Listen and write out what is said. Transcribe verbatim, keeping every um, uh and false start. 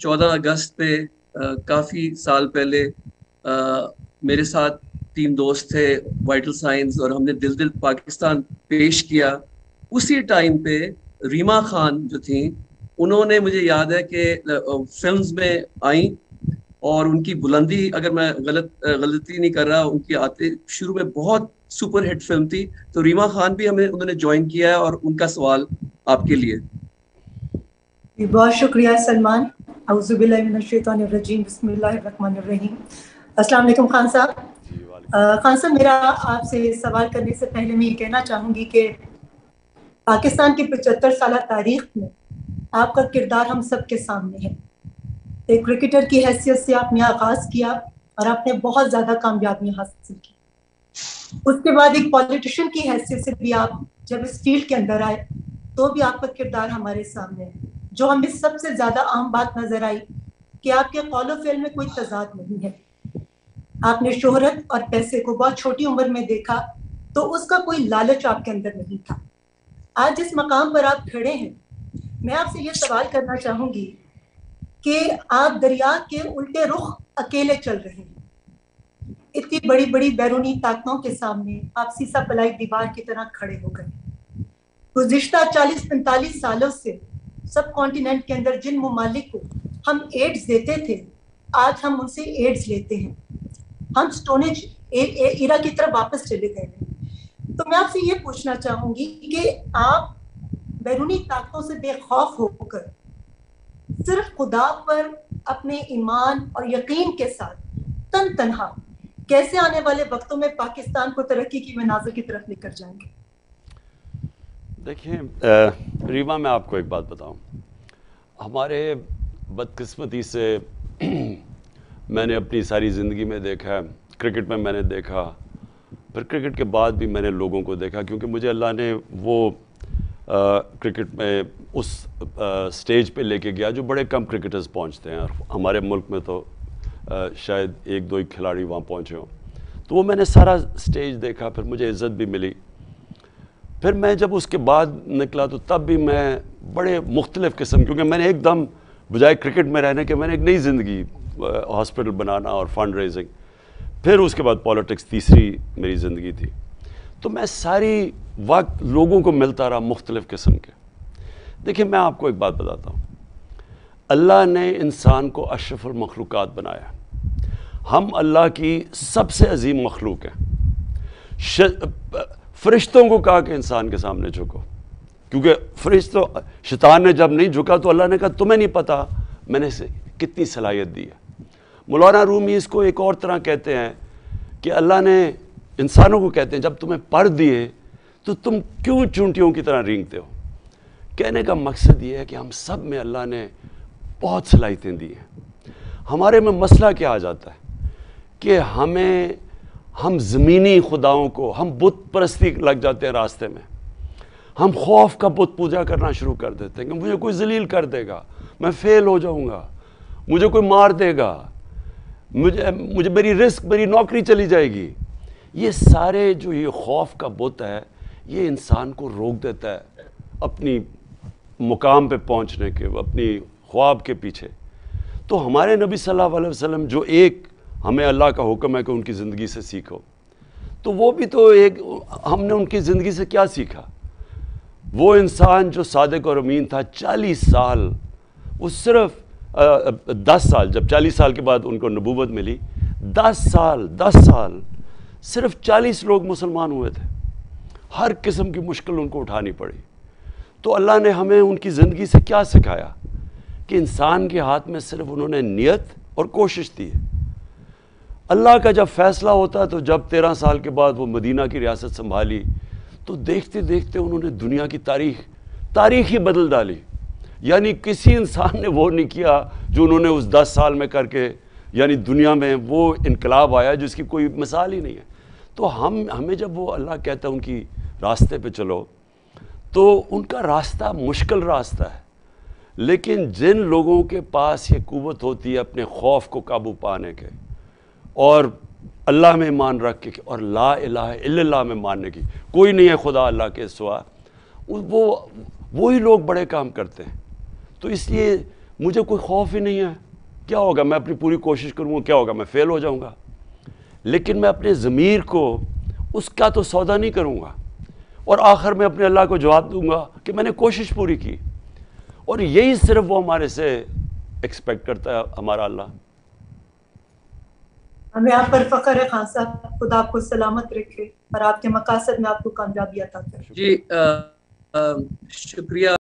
چودہ اگست پہ کافی سال پہلے میرے ساتھ تین دوست تھے وائٹل سائنس، اور ہم نے دل دل پاکستان پیش کیا. اسی ٹائم پہ ریما خان جو تھیں، انہوں نے، مجھے یاد ہے کہ فلمز میں آئیں، اور ان کی بلندی، اگر میں غلط غلطی نہیں کر رہا، ان کی آتے شروع میں بہت سپر ہٹ فلم تھی. تو ریما خان بھی ہمیں انہوں نے جوائن کیا ہے، اور ان کا سوال آپ کے لیے. بہت شکریہ سلمان. اعوذ باللہ من الشیطان الرجیم، بسم اللہ الرحمن الرحیم. السلام علیکم خان صاحب. خان صاحب، میرا آپ سے سوال کرنے سے پہلے میں یہ کہنا چاہوں گی کہ پاکستان کی پچہتر سالہ تاریخ میں آپ کا کردار ہم سب کے سامنے ہے. ایک کرکٹر کی حیثیت سے آپ نے آغاز کیا اور آپ نے بہت زیادہ کامیابیاں حاصل کی. اس کے بعد ایک پولیٹیشین کی حیثیت سے بھی آپ جب اس فیلڈ کے اندر آئے تو بھی آپ کا کردار ہمارے سامنے ہے. جو ہمیں سب سے زیادہ اہم بات نظر آئی کہ آپ کے قول و فعل میں کوئی تضاد نہیں ہے. آپ نے شہرت اور پیسے کو بہت چھوٹی عمر میں دیکھا تو اس کا کوئی لالچ آپ کے اندر نہیں تھا. آج جس مقام پر آپ کھڑے ہیں، میں آپ سے یہ سوال کرنا چاہوں گی کہ آپ دریا کے الٹے رخ اکیلے چل رہے ہیں. اتنی بڑی بڑی بیرونی طاقتوں کے سامنے آپ سیسا پلائی دیوار کی طرح کھڑے ہو گئے. گزشتہ چالیس پینتالیس سالوں سے سب کانٹیننٹ کے اندر جن ممالک کو ہم ایڈز دیتے تھے، آج ہم ان سے ایڈز لیتے ہیں. ہم سٹونج ایرا کی طرف واپس چلے گئے ہیں. تو میں آپ سے یہ پوچھنا چاہوں گی کہ آپ بیرونی طاقتوں سے بے خوف ہو کر صرف خدا پر اپنے ایمان اور یقین کے ساتھ تن تنہا کیسے آنے والے وقتوں میں پاکستان کو ترقی کی منازل کی طرف لے کر جائیں گے؟ دیکھیں ریما، میں آپ کو ایک بات بتاؤں. ہمارے بدقسمتی سے میں نے اپنی ساری زندگی میں دیکھا ہے، کرکٹ میں میں نے دیکھا، پھر کرکٹ کے بعد بھی میں نے لوگوں کو دیکھا، کیونکہ مجھے اللہ نے وہ کرکٹ میں اس سٹیج پہ لے کے گیا جو بڑے کم کرکٹرز پہنچتے ہیں، اور ہمارے ملک میں تو شاید ایک دو ہی کھلاڑی وہاں پہنچے ہوں. تو وہ میں نے سارا سٹیج دیکھا، پھر مجھے عزت بھی ملی. پھر میں جب اس کے بعد نکلا تو تب بھی میں بڑے مختلف قسم، کیونکہ میں نے ایک دم بجائے کرکٹ میں رہنے کے میں نے ایک نئی زندگی، ہاسپٹل بنانا اور فنڈ ریزنگ، پھر اس کے بعد پالیٹکس تیسری میری زندگی تھی. تو میں ساری وقت لوگوں کو ملتا رہا مختلف قسم کے. دیکھیں میں آپ کو ایک بات بتاتا ہوں، اللہ نے انسان کو اشرف المخلوقات بنایا. ہم اللہ کی سب سے عظیم مخلوق ہیں. فرشتوں کو کہا کہ انسان کے سامنے جھکو، کیونکہ فرشتوں، شیطان نے جب نہیں جھکا تو اللہ نے کہا تمہیں نہیں پتا میں نے اسے کتنی صلاحیت دی ہے. مولانا رومی اس کو ایک اور طرح کہتے ہیں کہ اللہ نے انسانوں کو کہتے ہیں جب تمہیں پر دیے تو تم کیوں چونٹیوں کی طرح رینگتے ہو. کہنے کا مقصد یہ ہے کہ ہم سب میں اللہ نے بہت صلاحیتیں دی ہیں. ہمارے میں مسئلہ کیا آ جاتا ہے کہ ہمیں ہم زمینی خداؤں کو، ہم بت پرستی لگ جاتے ہیں راستے میں. ہم خوف کا بت پوجا کرنا شروع کر دیتے ہیں کہ مجھے کوئی ذلیل کر دے گا، میں فیل ہو جاؤں گا، مجھے کوئی مار دے گا، مجھے مجھے میری رزق، میری نوکری چلی جائے گی. یہ سارے جو یہ خوف کا بت ہے، یہ انسان کو روک دیتا ہے اپنی مقام پہ پہنچنے کے، اپنی خواب کے پیچھے. تو ہمارے نبی صلی اللہ علیہ وسلم جو ایک ہمیں اللہ کا حکم ہے کہ ان کی زندگی سے سیکھو، تو وہ بھی تو ایک، ہم نے ان کی زندگی سے کیا سیکھا؟ وہ انسان جو صادق اور امین تھا، چالیس سال، وہ صرف دس سال، جب چالیس سال کے بعد ان کو نبوت ملی، دس سال دس سال صرف چالیس لوگ مسلمان ہوئے تھے. ہر قسم کی مشکل ان کو اٹھانی پڑی. تو اللہ نے ہمیں ان کی زندگی سے کیا سکھایا؟ کہ انسان کے ہاتھ میں صرف انہوں نے نیت اور کوشش دی ہے. اللہ کا جب فیصلہ ہوتا تو جب تیرہ سال کے بعد وہ مدینہ کی ریاست سنبھالی تو دیکھتے دیکھتے انہوں نے دنیا کی تاریخ تاریخ ہی بدل ڈالی. یعنی کسی انسان نے وہ نہیں کیا جو انہوں نے اس دس سال میں کر کے، یعنی دنیا میں وہ انقلاب آیا جس کی کوئی مثال ہی نہیں ہے. تو ہم ہمیں جب وہ اللہ کہتا ہے ان کی راستے پہ چلو، تو ان کا راستہ مشکل راستہ ہے. لیکن جن لوگوں کے پاس یہ قوت ہوتی ہے اپنے خوف کو قابو پانے کے، اور اللہ میں ایمان رکھ کے، اور لا الہ الا اللہ میں ماننے کی، کوئی نہیں ہے خدا اللہ کے سوا، وہ وہی لوگ بڑے کام کرتے ہیں. تو اس لیے مجھے کوئی خوف ہی نہیں ہے، کیا ہوگا، میں اپنی پوری کوشش کروں گا، کیا ہوگا، میں فیل ہو جاؤں گا، لیکن میں اپنے ضمیر کو اس کا تو سودا نہیں کروں گا، اور آخر میں اپنے اللہ کو جواب دوں گا کہ میں نے کوشش پوری کی، اور یہی صرف وہ ہمارے سے ایکسپیکٹ کرتا ہے ہمارا اللہ۔ ہمیں آپ پر فخر ہے خان صاحب، خدا آپ کو سلامت رکھے اور آپ کے مقاصد میں آپ کو کامیابی عطا کرے۔ جی شکریہ